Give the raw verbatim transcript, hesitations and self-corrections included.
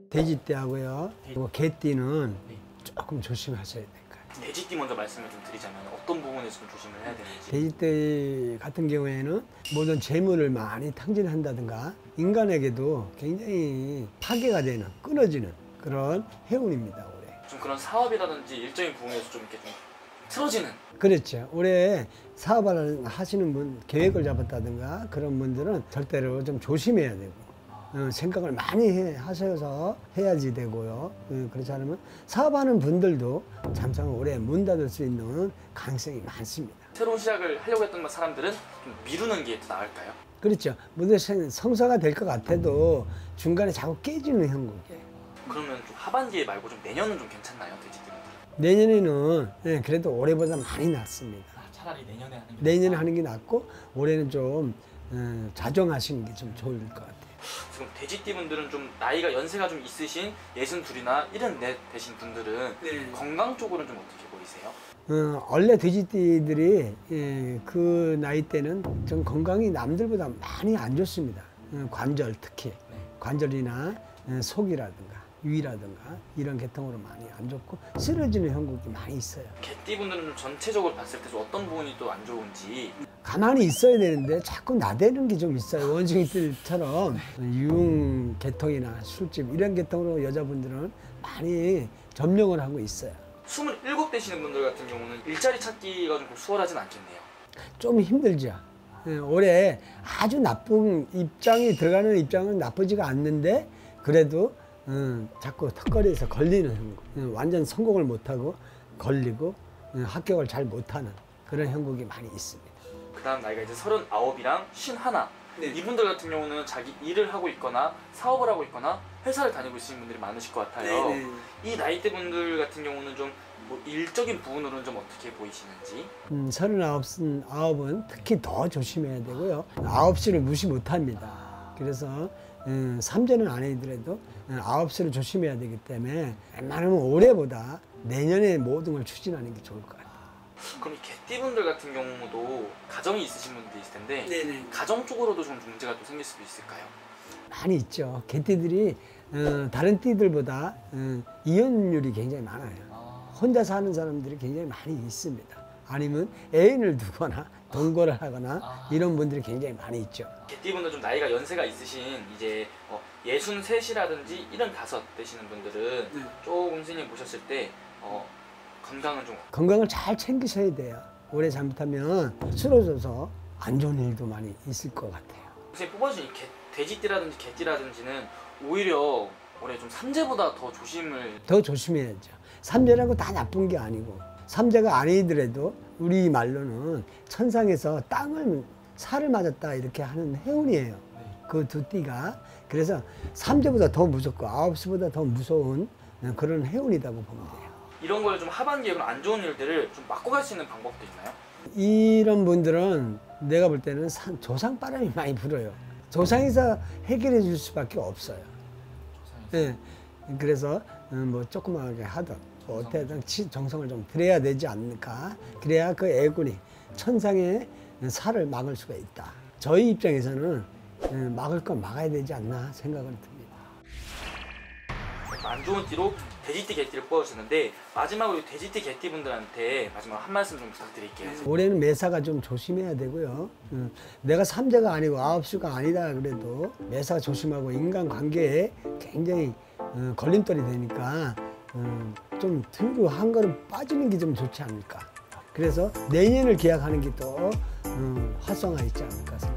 돼지띠하고요. 그리고 개띠는 네. 조금 조심하셔야 될 거예요. 돼지띠 먼저 말씀을 좀 드리자면 어떤 부분에서 좀 조심을 해야 되는지. 돼지띠 같은 경우에는 모든 재물을 많이 탕진한다든가 인간에게도 굉장히 파괴가 되는, 끊어지는 그런 해운입니다, 올해. 좀 그런 사업이라든지 일적인 부분에서 좀 이렇게 좀 틀어지는. 그렇죠. 올해 사업을 하시는 분, 계획을 잡았다든가 그런 분들은 절대로 좀 조심해야 되고 어, 생각을 많이 해, 하셔서 해야지 되고요. 어, 그렇지 않으면 사업하는 분들도 잠깐 올해 문 닫을 수 있는 가능성이 많습니다. 새로운 시작을 하려고 했던 사람들은 좀 미루는 게 더 나을까요? 그렇죠. 모두 성사가 될 것 같아도 중간에 자꾸 깨지는 형국이에요. 그러면 좀 하반기에 말고 좀 내년은 좀 괜찮나요, 돼지띠분들은? 내년에는 네, 그래도 올해보다 많이 낫습니다. 아, 차라리 내년에 하는 게 내년에 낫다. 하는 게 낫고 올해는 좀 어, 자정하시는 게 좀 좋을 것 같아요. 지금 돼지띠분들은 좀 나이가 연세가 좀 있으신 예순둘이나 일흔넷 되신 분들은 네. 건강 쪽으로는 좀 어떻게 보이세요? 어, 원래 돼지띠들이 예, 그 나이 때는 좀 건강이 남들보다 많이 안 좋습니다. 어, 관절 특히 네. 관절이나 어, 속이라든가 위라든가 이런 계통으로 많이 안 좋고 쓰러지는 형국이 많이 있어요. 개띠분들은 좀 전체적으로 봤을 때 좀 어떤 부분이 또 안 좋은지. 가만히 있어야 되는데 자꾸 나대는 게 좀 있어요. 원숭이들처럼 유흥 계통이나 술집 이런 계통으로 여자분들은 많이 점령을 하고 있어요. 스물일곱 되시는 분들 같은 경우는 일자리 찾기가 좀 수월하진 않겠네요. 좀 힘들죠. 예, 올해 아주 나쁜 입장이 들어가는 입장은 나쁘지가 않는데 그래도 음, 자꾸 턱걸이에서 걸리는 형국. 음, 완전 성공을 못하고 걸리고 음, 합격을 잘 못하는 그런 형국이 많이 있습니다. 그 다음 나이가 이제 서른아홉이랑 쉰하나. 네. 이분들 같은 경우는 자기 일을 하고 있거나 사업을 하고 있거나 회사를 다니고 있는 분들이 많으실 것 같아요. 네네. 이 나이대 분들 같은 경우는 좀 뭐 일적인 부분으로는 좀 어떻게 보이시는지. 음, 서른아홉은 아홉은 특히 더 조심해야 되고요. 아홉 시를 무시 못합니다. 그래서 음, 삼재는 아니더라도 음, 아홉 시를 조심해야 되기 때문에 웬만하면 올해보다 내년에 모든 걸 추진하는 게 좋을 것 같아요. 그럼 이 개띠분들 같은 경우도 가정이 있으신 분들이 있을 텐데 네네. 가정 쪽으로도 좀 문제가 또 생길 수도 있을까요? 많이 있죠. 개띠들이 어, 다른 띠들보다 어, 이혼율이 굉장히 많아요. 혼자 사는 사람들이 굉장히 많이 있습니다. 아니면 애인을 두거나 동거를 하거나 아. 이런 분들이 굉장히 많이 있죠. 개띠분들 좀 나이가 연세가 있으신 이제 어, 예순셋이라든지 일흔다섯 되시는 분들은 네. 조금 선생님 보셨을 때 어, 건강은 좀 건강을 잘 챙기셔야 돼요. 오래 잘못하면 쓰러져서 안 좋은 일도 많이 있을 것 같아요. 선생님 뽑아주신 개, 돼지띠라든지 개띠라든지는 오히려 올해 좀 삼재보다 더 조심을. 더 조심해야죠. 삼재라고 다 나쁜 게 아니고 삼재가 아니더라도 우리 말로는 천상에서 땅을 살을 맞았다 이렇게 하는 해운이에요. 그 두 띠가. 그래서 삼재보다 더 무섭고 아홉 시보다 더 무서운 그런 해운이라고 보면 돼요. 이런 걸 좀 하반기에 그런 안 좋은 일들을 좀 막고 갈 수 있는 방법도 있나요? 이런 분들은 내가 볼 때는 산, 조상 바람이 많이 불어요. 조상에서 해결해 줄 수밖에 없어요. 예. 그래서 뭐 조그맣게 하든 뭐 어떻게든 정성을 좀 들여야 되지 않을까. 그래야 그 애군이 천상의 살을 막을 수가 있다. 저희 입장에서는 막을 건 막아야 되지 않나 생각을 듭니다. 안 좋은 띠로 돼지띠, 개띠를 뽑아주셨는데 마지막으로 돼지띠, 개띠 분들한테 마지막 한 말씀 좀 부탁드릴게요. 올해는 매사가 좀 조심해야 되고요. 내가 삼재가 아니고 아홉 시가 아니다 그래도 매사 조심하고 인간관계에 굉장히 걸림돌이 되니까 좀 뒤로 한 걸음 빠지는 게 좀 좋지 않을까. 그래서 내년을 기약하는 게 또 활성화 있지 않을까 생각합니다.